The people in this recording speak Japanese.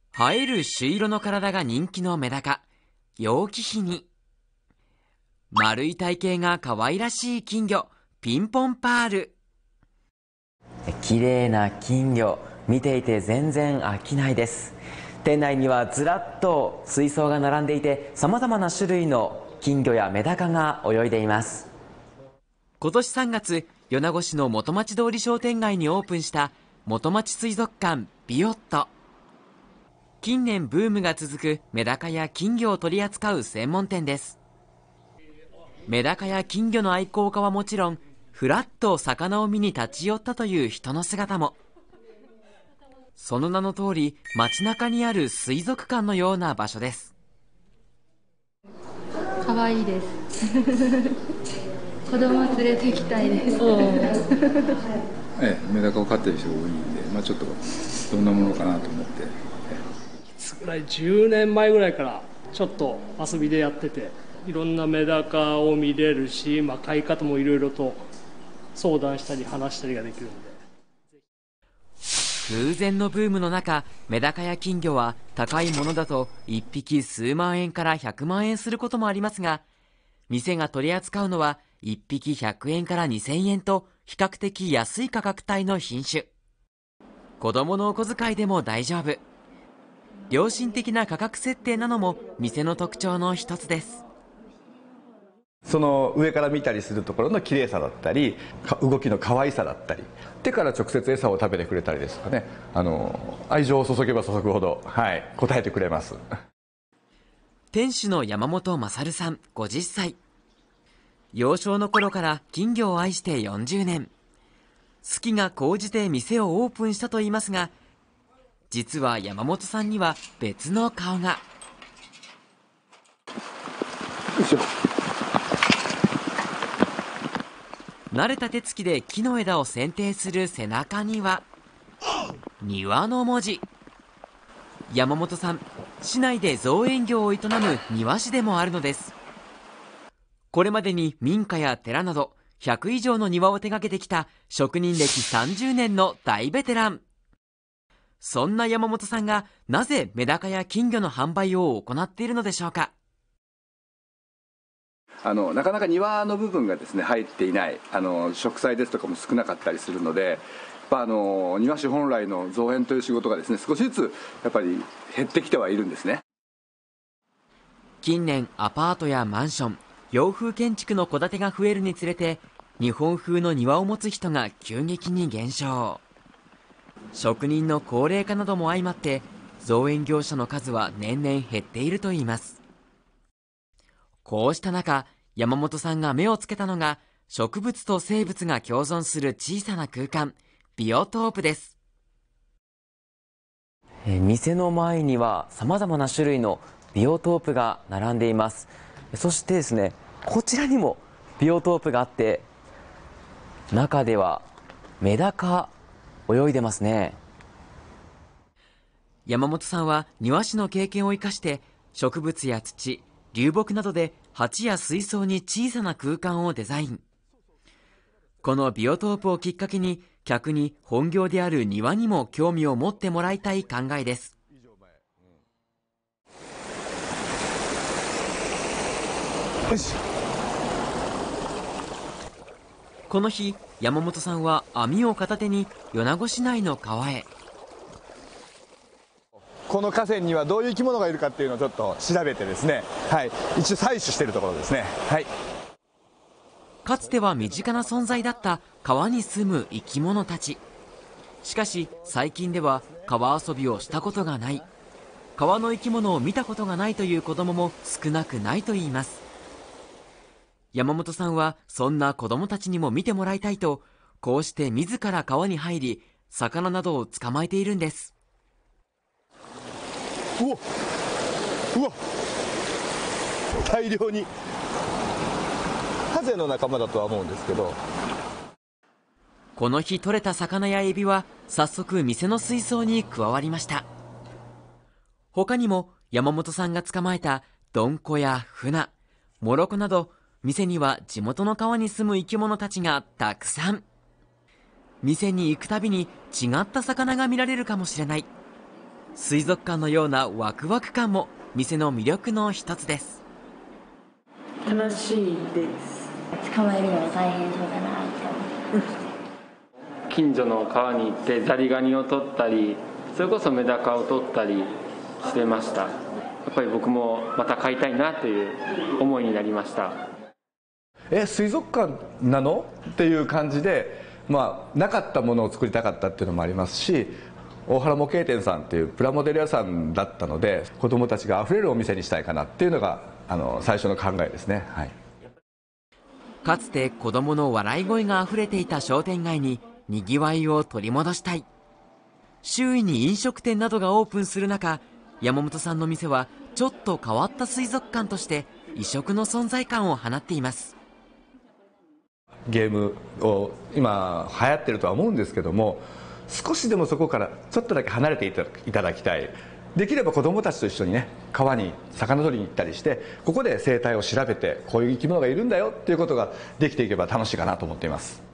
映える朱色の体が人気のメダカ、楊貴妃に、丸い体型が可愛らしい金魚、ピンポンパール。 綺麗な金魚、見ていて全然飽きないです。店内にはずらっと水槽が並んでいて、さまざまな種類の金魚やメダカが泳いでいます。 今年3月、米子市の元町通り商店街にオープンした元町水族館ビオット。近年ブームが続くメダカや金魚を取り扱う専門店です。メダカや金魚の愛好家はもちろん、ふらっと魚を見に立ち寄ったという人の姿も。その名の通り、街中にある水族館のような場所です。 かわいいです。子供連れてきたいです。 メダカを飼ってる人が多いんで、ちょっとどんなものかなと思って。 いつぐらい10年前ぐらいからちょっと遊びでやってて、いろんなメダカを見れるし、飼い方もいろいろと相談したり話したりができるんで。 空前のブームの中、メダカや金魚は高いものだと1匹数万円から100万円することもありますが、店が取り扱うのは1匹100円から2000円と比較的安い価格帯の品種。子供のお小遣いでも大丈夫。良心的な価格設定なのも店の特徴の一つです。 その上から見たりするところの綺麗さだったり、動きの可愛さだったり、手から直接餌を食べてくれたりですとかね、愛情を注げば注ぐほど、応えてくれます。 店主の山本勝さん50歳。幼少の頃から金魚を愛して40年。好きが高じて店をオープンしたといいますが、実は山本さんには別の顔が。 よいしょ。 慣れた手つきで木の枝を剪定する背中には庭の文字。山本さん、市内で造園業を営む庭師でもあるのです。これまでに民家や寺など100以上の庭を手掛けてきた職人歴30年の大ベテラン。そんな山本さんがなぜメダカや金魚の販売を行っているのでしょうか。 なかなか庭の部分がですね入っていない、植栽ですとかも少なかったりするので、庭師本来の造園という仕事がですね少しずつやっぱり減ってきてはいるんですね。 近年アパートやマンション、洋風建築の戸建てが増えるにつれて、日本風の庭を持つ人が急激に減少。職人の高齢化なども相まって造園業者の数は年々減っているといいます。こうした中、山本さんが目をつけたのが植物と生物が共存する小さな空間、ビオトープです。 店の前にはさまざまな種類のビオトープが並んでいます。そしてですね、こちらにもビオトープがあって、中ではメダカ泳いでますね。 山本さんは庭師の経験を生かして植物や土、流木などで鉢や水槽に小さな空間をデザイン。このビオトープをきっかけに客に本業である庭にも興味を持ってもらいたい考えです。 よし。 この日、山本さんは網を片手に米子市内の川へ。 この河川にはどういう生き物がいるかっていうのをちょっと調べてですね、一応採取しているところですね。 かつては身近な存在だった川に住む生き物たち。しかし最近では川遊びをしたことがない、川の生き物を見たことがないという子供も少なくないといいます。山本さんはそんな子供たちにも見てもらいたいと、こうして自ら川に入り魚などを捕まえているんです。 うわ大量に。ハゼの仲間だとは思うんですけど、 この日取れた魚やエビは早速店の水槽に加わりました。他にも山本さんが捕まえたドンコやフナ、モロコなど、店には地元の川に住む生き物たちがたくさん。店に行くたびに違った魚が見られるかもしれない。 水族館のようなワクワク感も店の魅力の一つです。 楽しいです。 捕まえるのが大変そうだなって思う。 近所の川に行ってザリガニを取ったり、それこそメダカを取ったりしてました。やっぱり僕もまた飼いたいなという思いになりました。 水族館なのっていう感じで、なかったものを作りたかったっていうのもありますし、大原模型店さんっていうプラモデル屋さんだったので、子どもたちがあふれるお店にしたいかなっていうのが最初の考えですね。はい、 かつて子どもの笑い声があふれていた商店街ににぎわいを取り戻したい。周囲に飲食店などがオープンする中、山本さんの店はちょっと変わった水族館として異色の存在感を放っています。 ゲームを今流行ってるとは思うんですけども、少しでもそこからちょっとだけ離れていただきたい。できれば子どもたちと一緒にね、川に魚取りに行ったりして、ここで生態を調べて、こういう生き物がいるんだよっていうことができていけば楽しいかなと思っています。